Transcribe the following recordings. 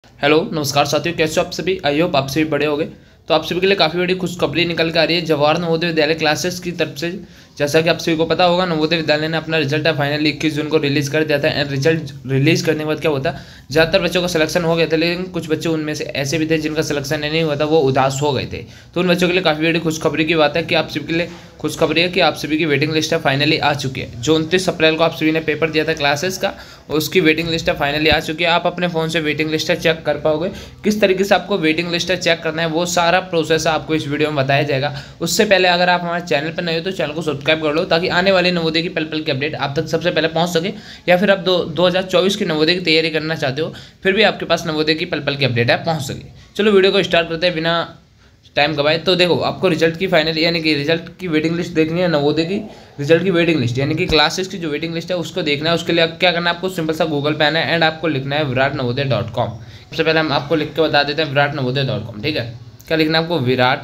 Hello नमस्कार साथियों, कैसे हो आप सभी। आई होप आप सभी बड़े हो गए। तो आप सभी के लिए काफ़ी बड़ी खुशखबरी निकल के आ रही है जवाहर नवोदय विद्यालय क्लासेस की तरफ से। जैसा कि आप सभी को पता होगा, नवोदय विद्यालय ने अपना रिजल्ट फाइनली 21 जून को रिलीज कर दिया था। एंड रिजल्ट रिलीज करने के बाद क्या होता, ज़्यादातर बच्चों का सिलेक्शन हो गया था, लेकिन कुछ बच्चे उनमें से ऐसे भी थे जिनका सिलेक्शन नहीं हुआ था, वो उदास हो गए थे। तो उन बच्चों के लिए काफ़ी बड़ी खुशखबरी की बात है कि आप सभी के लिए खुशखबरी है कि आप सभी की वेटिंग लिस्ट फाइनली आ चुकी है। जो 29 अप्रैल को आप सभी ने पेपर दिया था क्लासेस का, उसकी वेटिंग लिस्ट फाइनली आ चुकी है। आप अपने फ़ोन से वेटिंग लिस्ट चेक कर पाओगे। किस तरीके से आपको वेटिंग लिस्ट चेक करना है, वो सारा प्रोसेस आपको इस वीडियो में बताया जाएगा। उससे पहले अगर आप हमारे चैनल पर नए हो तो चैनल को सब्सक्राइब कर लो, ताकि आने वाले नवोदय की पल पल की अपडेट आप तक सबसे पहले पहुंच सके। या फिर आप 2024 की नवोदय की तैयारी करना चाहते हो, फिर भी आपके पास नवोदय की पल पल की अपडेट है पहुँच सके। चलो वीडियो को स्टार्ट करते हैं बिना टाइम गवाए। तो देखो, आपको रिजल्ट की फाइनल यानी कि रिजल्ट की वेटिंग लिस्ट देखनी है। नवोदय की रिजल्ट की वेटिंग लिस्ट यानी कि क्लासेस की जो वेटिंग लिस्ट है उसको देखना है। उसके लिए क्या करना है, आपको सिंपल सा गूगल पे आना है एंड आपको लिखना है viratnavodaya.com। सबसे पहले हम आपको लिख के बता देते हैं viratnavodaya.com। ठीक है, क्या लिखना है आपको, विराट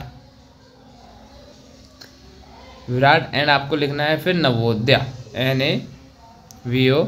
एंड आपको लिखना है फिर नवोदया NAVO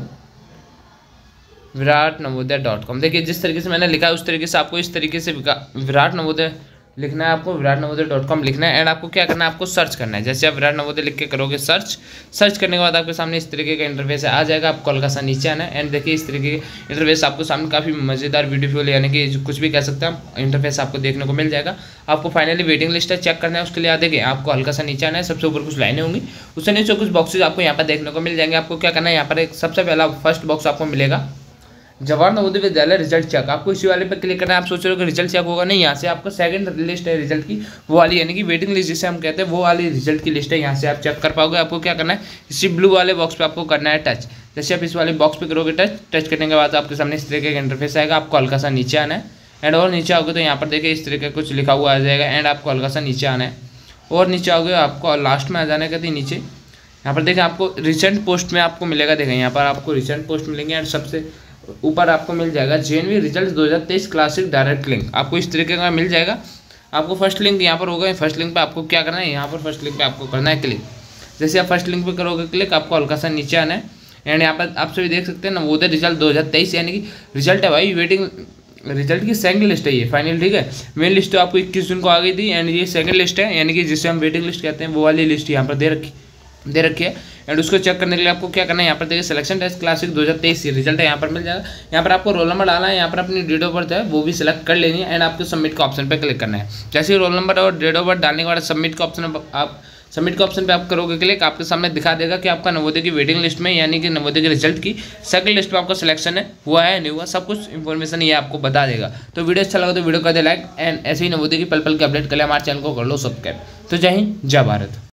viratnavodaya.com। देखिए, जिस तरीके से मैंने लिखा है उस तरीके से आपको इस तरीके से विराट नवोदय लिखना है। आपको viratnavodaya.com लिखना है एंड आपको क्या करना है, आपको सर्च करना है। जैसे आप विराट नवोदय लिख के करोगे सर्च करने के बाद आपके सामने इस तरीके का इंटरफेस आ जाएगा। आपको हल्का सा नीचे आना है एंड देखिए इस तरीके के इंटरफेस आपको सामने काफ़ी मज़ेदार ब्यूटीफुल यानी कि कुछ भी कह सकते हैं इंटरफेस आपको देखने को मिल जाएगा। आपको फाइनली वेटिंग लिस्ट चेक करना है। उसके लिए देखिए आपको हल्का सा नीचे आना है। सबसे ऊपर कुछ लाइनें होंगी, उससे नीचे कुछ बॉक्सेज आपको यहाँ पर देखने को मिल जाएंगे। आपको क्या करना है, यहाँ पर एक सबसे पहला फर्स्ट बॉक्स आपको मिलेगा जवाहर नवोदय विद्यालय रिजल्ट चेक। आपको इसी वाले पर क्लिक करना है। आप सोच रहे हो कि रिजल्ट चेक होगा, नहीं, यहाँ से आपका सेकंड लिस्ट है रिजल्ट की, वो वाली यानी कि वेटिंग लिस्ट जिसे हम कहते हैं वो वाली रिजल्ट की लिस्ट है। यहाँ से आप चेक कर पाओगे। आपको क्या करना है, इसी ब्लू वाले बॉक्स पे आपको करना है टच। जैसे आप इस वाले बॉक्स पे करोगे टच करने के बाद आपके सामने इस तरीके का इंटरफेस आएगा। आपको हल्का सा नीचे आना है एंड और नीचे आओगे तो यहाँ पर देखिए इस तरीके का कुछ लिखा हुआ आ जाएगा एंड आपको हल्का सा नीचे आना है और नीचे आओगे आपको लास्ट में आ जाने का नीचे। यहाँ पर देखिए आपको रिसेंट पोस्ट में आपको मिलेगा। देखें यहाँ पर आपको रिसेंट पोस्ट मिलेंगे एंड सबसे ऊपर आपको मिल जाएगा JNV result 2023 classic direct link. आपको इस तरीके का मिल जाएगा। आपको फर्स्ट लिंक यहाँ पर होगा। फर्स्ट लिंक पे आपको क्या करना है, यहाँ पर फर्स्ट लिंक पे आपको करना है क्लिक। जैसे आप फर्स्ट लिंक पे करोगे क्लिक, आपको हल्का सा नीचे आना है एंड यहाँ पर आप सभी देख सकते हैं नवोदय रिजल्ट 2023 यानी कि रिजल्ट है भाई, वेटिंग रिजल्ट की सेकंड लिस्ट है ये फाइनल। ठीक है, मेन लिस्ट तो आपको 21 जून को आ गई थी एंड ये सेकंड लिस्ट है यानी कि जिसे हम वेटिंग लिस्ट कहते हैं, वो वाली लिस्ट यहाँ पर दे रखी है। एंड उसको चेक करने के लिए आपको क्या करना है, यहाँ पर देखिए सिलेक्शन टेस्ट क्लासिक 2023 रिजल्ट है, यहाँ पर मिल जाएगा। यहाँ पर आपको रोल नंबर डालना है, यहाँ पर अपनी डेट ऑफ बर्थ है वो भी सिलेक्ट कर लेनी है एंड आपको सबमिट का ऑप्शन पे क्लिक करना है। जैसे रोल नंबर और डेट ऑफ बर्थ डालने के बाद सबमिट का ऑप्शन पे आप करोगे क्लिक, आपके सामने दिखा देगा कि आपका नवोदय की वेटिंग लिस्ट में यानी कि नवोदय के रिजल्ट की सेकंड लिस्ट पे आपका सिलेक्शन है, हुआ है नहीं हुआ, सब कुछ इन्फॉर्मेशन ये आपको बता देगा। तो वीडियो अच्छा लगा तो वीडियो कर दे लाइक एंड ऐसे ही नवोदय की पल पल की अपडेट के लिए हमारे चैनल को कर लो सब्सक्राइब। तो जय हिंद, जय भारत।